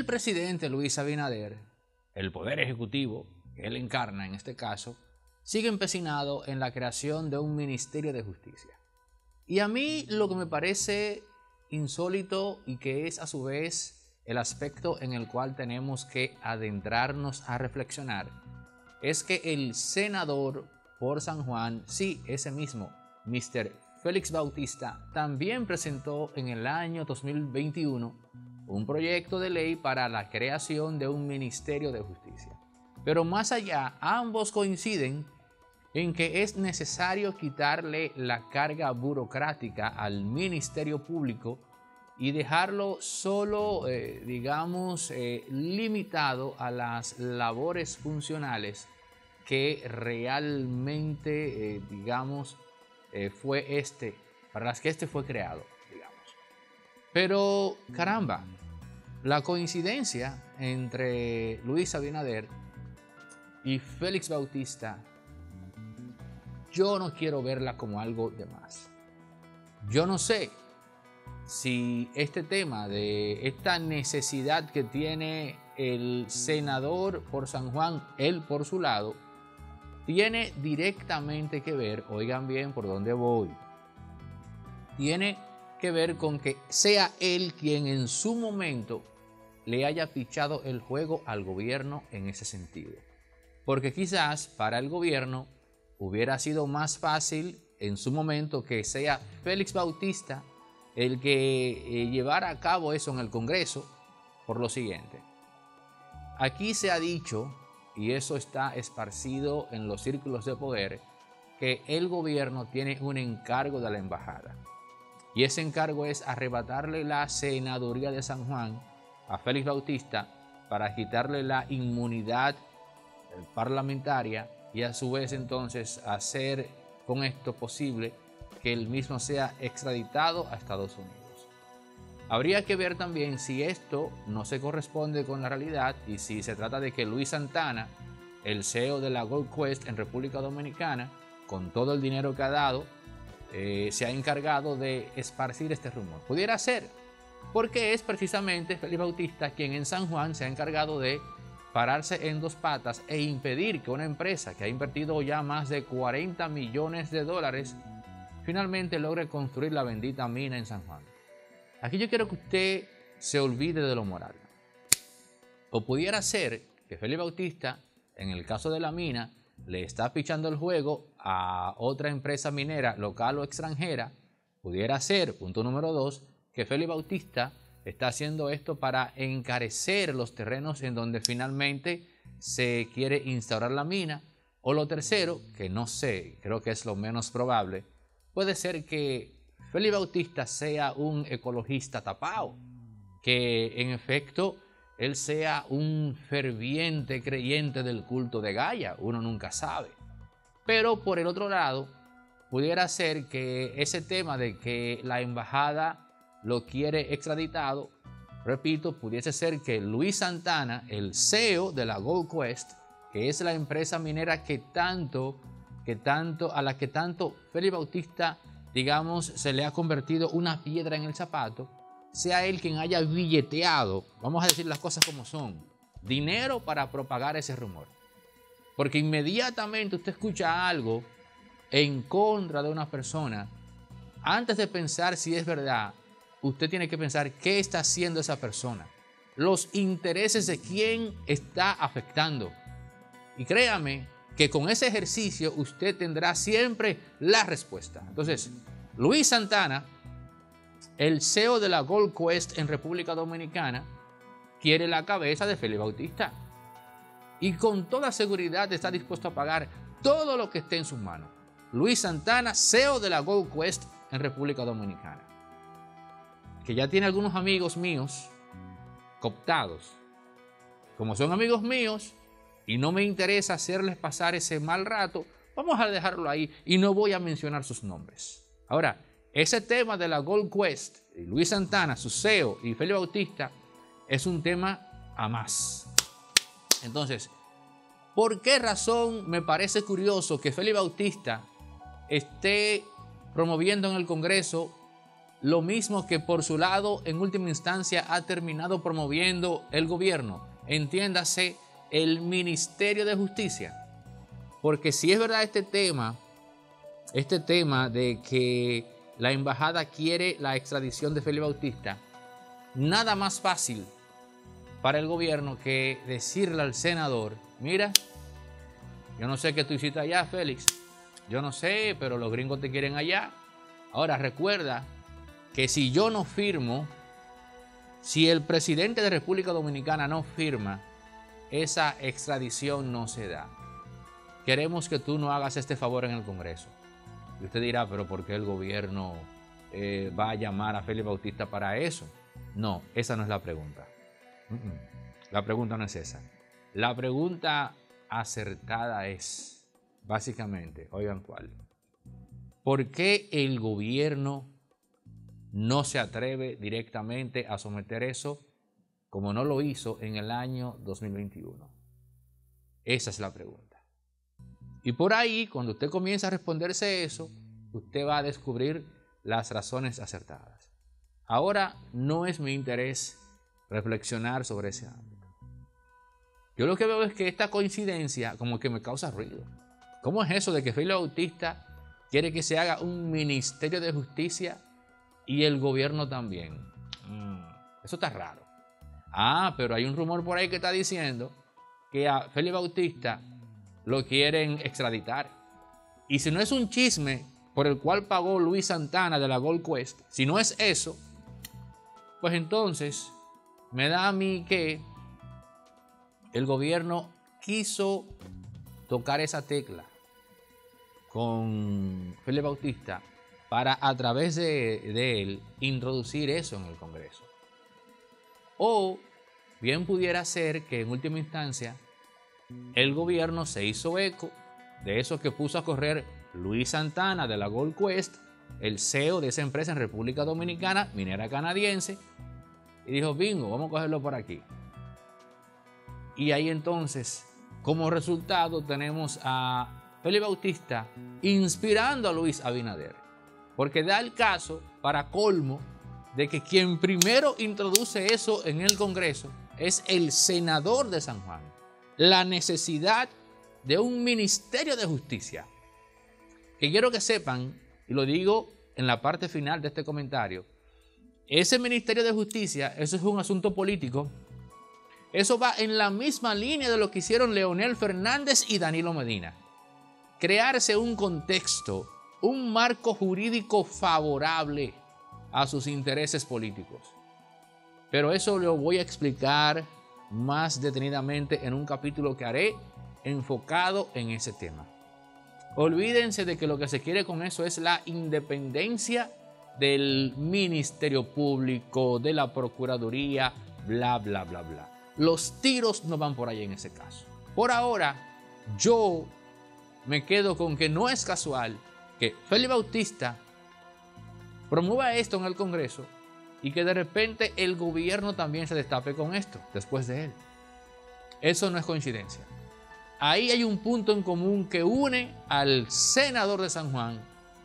el presidente Luis Abinader, el poder ejecutivo que él encarna en este caso, sigue empecinado en la creación de un Ministerio de Justicia. Y a mí lo que me parece insólito y que es a su vez el aspecto en el cual tenemos que adentrarnos a reflexionar es que el senador por San Juan, sí, ese mismo, Mr. Félix Bautista, también presentó en el año 2021 un proyecto de ley para la creación de un Ministerio de Justicia. Pero más allá, ambos coinciden en que es necesario quitarle la carga burocrática al Ministerio Público y dejarlo solo, limitado a las labores funcionales que realmente, para las que este fue creado, digamos. Pero, caramba, la coincidencia entre Luis Abinader y Félix Bautista, yo no quiero verla como algo de más. Yo no sé si este tema de esta necesidad que tiene el senador por San Juan, él por su lado, tiene directamente que ver, oigan bien por dónde voy, tiene que ver con que sea él quien en su momento le haya pichado el juego al gobierno en ese sentido. Porque quizás para el gobierno hubiera sido más fácil en su momento que sea Félix Bautista el que llevara a cabo eso en el Congreso, por lo siguiente. Aquí se ha dicho, y eso está esparcido en los círculos de poder, que el gobierno tiene un encargo de la embajada. Y ese encargo es arrebatarle la senaduría de San Juan a Félix Bautista para quitarle la inmunidad parlamentaria y a su vez entonces hacer con esto posible que él mismo sea extraditado a Estados Unidos. Habría que ver también si esto no se corresponde con la realidad y si se trata de que Luis Santana, el CEO de la Gold Quest en República Dominicana, con todo el dinero que ha dado, se ha encargado de esparcir este rumor. Pudiera ser, porque es precisamente Félix Bautista quien en San Juan se ha encargado de pararse en dos patas e impedir que una empresa que ha invertido ya más de 40 millones de dólares finalmente logre construir la bendita mina en San Juan. Aquí yo quiero que usted se olvide de lo moral. O pudiera ser que Félix Bautista, en el caso de la mina, le está pichando el juego a otra empresa minera local o extranjera. Pudiera ser, punto número 2, que Félix Bautista está haciendo esto para encarecer los terrenos en donde finalmente se quiere instaurar la mina. O lo tercero, que no sé, creo que es lo menos probable, puede ser que Félix Bautista sea un ecologista tapado, que en efecto él sea un ferviente creyente del culto de Gaia, uno nunca sabe. Pero por el otro lado, pudiera ser que ese tema de que la embajada lo quiere extraditado, repito, pudiese ser que Luis Santana, el CEO de la Gold Quest, que es la empresa minera a la que tanto Félix Bautista, se le ha convertido una piedra en el zapato, sea él quien haya billeteado, vamos a decir las cosas como son, dinero para propagar ese rumor. Porque inmediatamente usted escucha algo en contra de una persona, antes de pensar si es verdad, usted tiene que pensar qué está haciendo esa persona, los intereses de quién está afectando. Y créame que con ese ejercicio usted tendrá siempre la respuesta. Entonces, Luis Santana, el CEO de la Gold Quest en República Dominicana, quiere la cabeza de Félix Bautista. Y con toda seguridad está dispuesto a pagar todo lo que esté en sus manos. Luis Santana, CEO de la Gold Quest en República Dominicana, que ya tiene algunos amigos míos cooptados. Como son amigos míos y no me interesa hacerles pasar ese mal rato, vamos a dejarlo ahí y no voy a mencionar sus nombres. Ahora, ese tema de la Gold Quest, y Luis Santana, su CEO, y Félix Bautista, es un tema a más. Entonces, ¿por qué razón me parece curioso que Félix Bautista esté promoviendo en el Congreso lo mismo que por su lado en última instancia ha terminado promoviendo el gobierno, entiéndase el Ministerio de Justicia. Porque si es verdad este tema de que la embajada quiere la extradición de Félix Bautista, nada más fácil para el gobierno que decirle al senador: mira, yo no sé qué tú hiciste allá, Félix, yo no sé, pero los gringos te quieren allá. Ahora recuerda que si yo no firmo, si el presidente de República Dominicana no firma, esa extradición no se da. Queremos que tú no hagas este favor en el Congreso. Y usted dirá, pero ¿por qué el gobierno va a llamar a Félix Bautista para eso? No, esa no es la pregunta. La pregunta no es esa. La pregunta acertada es, básicamente, oigan cuál. ¿Por qué el gobierno no se atreve directamente a someter eso como no lo hizo en el año 2021? Esa es la pregunta. Y por ahí, cuando usted comienza a responderse eso, usted va a descubrir las razones acertadas. Ahora no es mi interés reflexionar sobre ese ámbito. Yo lo que veo es que esta coincidencia como que me causa ruido. ¿Cómo es eso de que Félix Bautista quiere que se haga un Ministerio de Justicia y el gobierno también? Eso está raro. Pero hay un rumor por ahí que está diciendo que a Félix Bautista lo quieren extraditar. Y si no es un chisme por el cual pagó Luis Santana de la Gold Quest, si no es eso, pues entonces me da a mí que el gobierno quiso tocar esa tecla con Félix Bautista para a través de él introducir eso en el Congreso. O bien pudiera ser que en última instancia el gobierno se hizo eco de eso que puso a correr Luis Santana de la Gold Quest, el CEO de esa empresa en República Dominicana, minera canadiense, y dijo: bingo, vamos a cogerlo por aquí. Y ahí entonces, como resultado, tenemos a Félix Bautista inspirando a Luis Abinader. Porque da el caso, para colmo, de que quien primero introduce eso en el Congreso es el senador de San Juan. La necesidad de un Ministerio de Justicia. Que quiero que sepan, y lo digo en la parte final de este comentario, ese Ministerio de Justicia, eso es un asunto político. Eso va en la misma línea de lo que hicieron Leonel Fernández y Danilo Medina. Crearse un contexto, un marco jurídico favorable a sus intereses políticos. Pero eso lo voy a explicar más detenidamente en un capítulo que haré enfocado en ese tema. Olvídense de que lo que se quiere con eso es la independencia del Ministerio Público, de la Procuraduría, bla, bla, bla, bla. Los tiros no van por ahí en ese caso. Por ahora, yo me quedo con que no es casual que Félix Bautista promueva esto en el Congreso y que de repente el gobierno también se destape con esto después de él. Eso no es coincidencia. Ahí hay un punto en común que une al senador de San Juan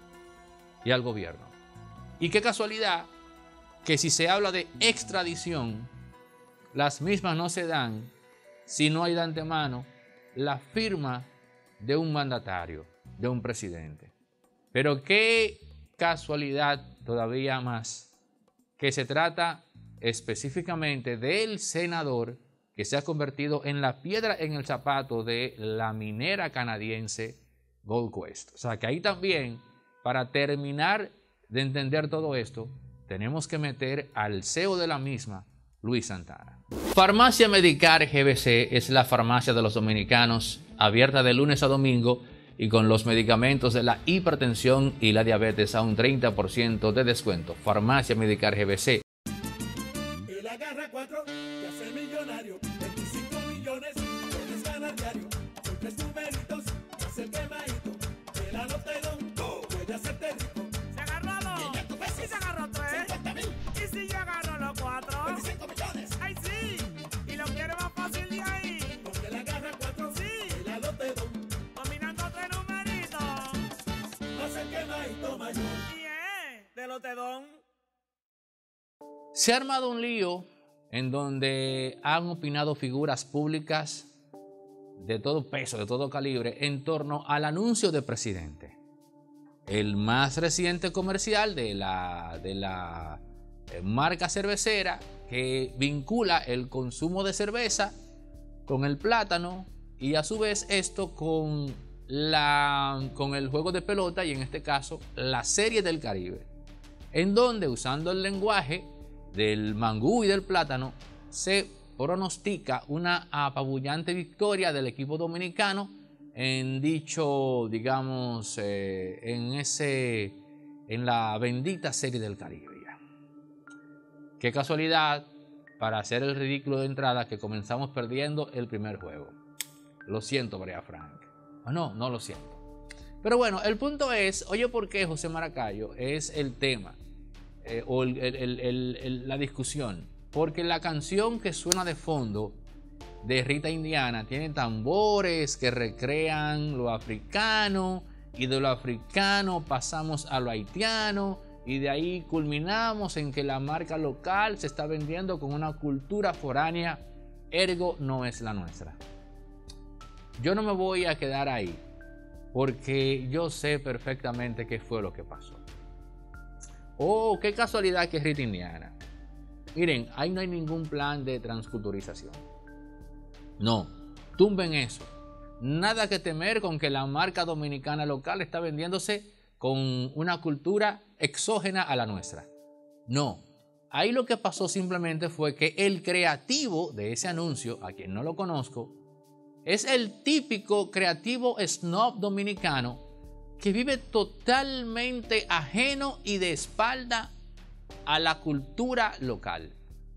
y al gobierno. Y qué casualidad que si se habla de extradición, las mismas no se dan si no hay de antemano la firma de un mandatario, de un presidente. Pero qué casualidad todavía más que se trata específicamente del senador que se ha convertido en la piedra en el zapato de la minera canadiense Gold Quest. O sea que ahí también, para terminar de entender todo esto, tenemos que meter al CEO de la misma, Luis Santana. Farmacia Medicar GBC es la farmacia de los dominicanos, abierta de lunes a domingo y con los medicamentos de la hipertensión y la diabetes a un 30% de descuento. Farmacia Medicar GBC. Él agarra 4 y hace millonario. 25 millones puedes ganar diario. Son 3 numeritos, hace el quemadito. El anotadón puede hacerte rico. Se agarró 2 y se agarró 3. 50.000. Y si yo agarro los 4. 25 millones. ¡Ay, sí! Y lo quiere más fácil de ahí. Porque él agarra 4, Sí. el anotadón Dominando 3 numeritos. hace el quemadito mayor. Y de los tedón. Se ha armado un lío en donde han opinado figuras públicas de todo peso, de todo calibre, en torno al anuncio de presidente. El más reciente comercial de la marca cervecera que vincula el consumo de cerveza con el plátano y a su vez esto con el juego de pelota y en este caso la Serie del Caribe, en donde usando el lenguaje del mangú y del plátano se pronostica una apabullante victoria del equipo dominicano en dicho, digamos, en la bendita Serie del Caribe. Qué casualidad para hacer el ridículo de entrada que comenzamos perdiendo el primer juego. Lo siento, Brea Frank. No lo siento. Pero bueno, el punto es, oye, ¿por qué José Maracayo es el tema o la discusión? Porque la canción que suena de fondo de Rita Indiana tiene tambores que recrean lo africano y de lo africano pasamos a lo haitiano y de ahí culminamos en que la marca local se está vendiendo con una cultura foránea, ergo no es la nuestra. Yo no me voy a quedar ahí porque yo sé perfectamente qué fue lo que pasó. Oh, qué casualidad que es Rita Indiana. Miren, ahí no hay ningún plan de transculturización. No, tumben eso. Nada que temer con que la marca dominicana local está vendiéndose con una cultura exógena a la nuestra. No, ahí lo que pasó simplemente fue que el creativo de ese anuncio, a quien no lo conozco, es el típico creativo snob dominicano que vive totalmente ajeno y de espalda a la cultura local.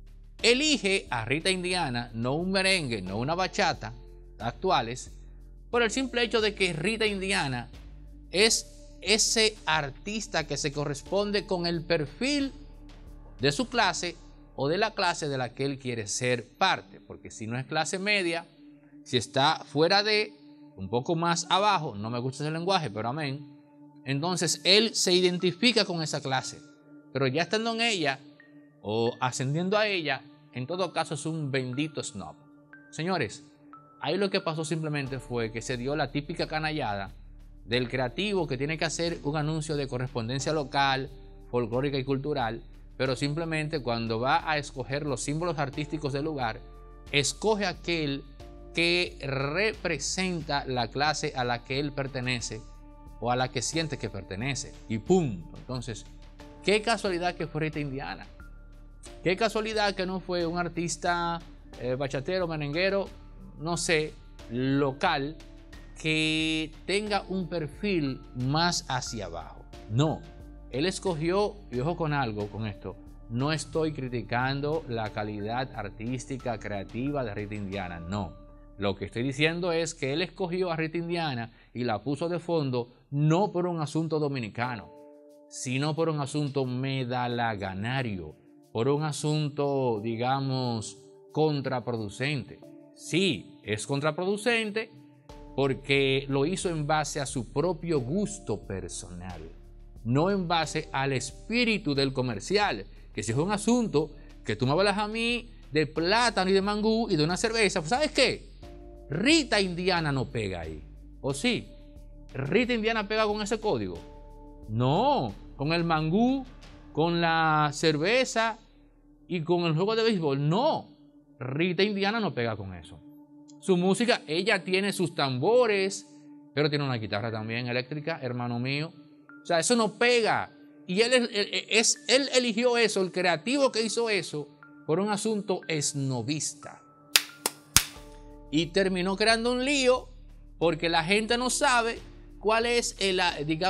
Elige a Rita Indiana, no un merengue, no una bachata actuales, por el simple hecho de que Rita Indiana es ese artista que se corresponde con el perfil de su clase o de la clase de la que él quiere ser parte, porque si no es clase media, si está fuera de, un poco más abajo, no me gusta ese lenguaje, pero amén, entonces él se identifica con esa clase, pero ya estando en ella o ascendiendo a ella, en todo caso es un bendito snob. Señores, ahí lo que pasó simplemente fue que se dio la típica canallada del creativo que tiene que hacer un anuncio de correspondencia local, folclórica y cultural, pero simplemente cuando va a escoger los símbolos artísticos del lugar, escoge aquel que representa la clase a la que él pertenece o a la que siente que pertenece. Y ¡pum! Entonces, qué casualidad que fue Rita Indiana. Qué casualidad que no fue un artista bachatero, merenguero, no sé, local, que tenga un perfil más hacia abajo. No, él escogió, y ojo con algo con esto, no estoy criticando la calidad artística, creativa de Rita Indiana, no. Lo que estoy diciendo es que él escogió a Rita Indiana y la puso de fondo no por un asunto dominicano, sino por un asunto medalaganario, por un asunto, digamos, contraproducente. Sí, es contraproducente porque lo hizo en base a su propio gusto personal, no en base al espíritu del comercial, que si es un asunto que tú me hablas a mí de plátano y de mangú y de una cerveza, pues ¿sabes qué? Rita Indiana no pega ahí. ¿O sí? ¿Rita Indiana pega con ese código? No, con el mangú, con la cerveza y con el juego de béisbol. No, Rita Indiana no pega con eso. Su música, ella tiene sus tambores, pero tiene una guitarra también eléctrica, hermano mío. O sea, eso no pega. Y él eligió eso, el creativo que hizo eso, por un asunto esnovista. Y terminó creando un lío porque la gente no sabe cuál es el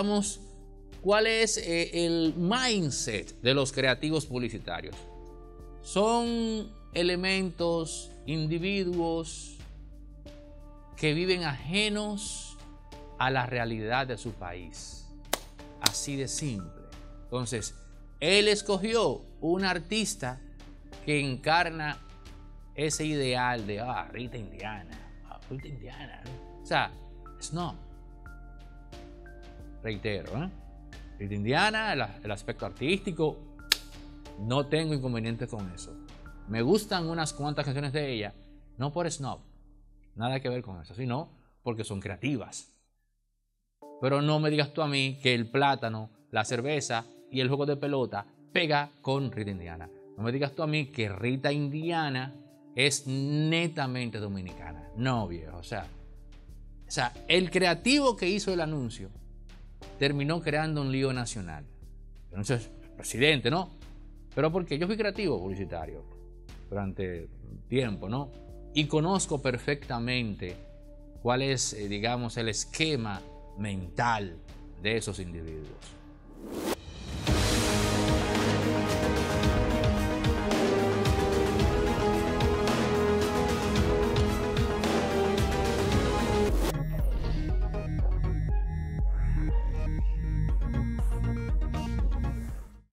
mindset de los creativos publicitarios. Son elementos, individuos que viven ajenos a la realidad de su país. Así de simple. Entonces, él escogió un artista que encarna ese ideal de Rita Indiana, Rita Indiana, ¿no? O sea, no. Reitero, Rita Indiana, el aspecto artístico, No tengo inconveniente con eso. Me gustan unas cuantas canciones de ella, no por snob, nada que ver con eso, sino porque son creativas. Pero no me digas tú a mí que el plátano, la cerveza y el juego de pelota pega con Rita Indiana. No me digas tú a mí que Rita Indiana es netamente dominicana. No, viejo. O sea, el creativo que hizo el anuncio terminó creando un lío nacional. Entonces, presidente, ¿no? Pero porque yo fui creativo publicitario durante tiempo, ¿no? Y conozco perfectamente cuál es, digamos, el esquema mental de esos individuos.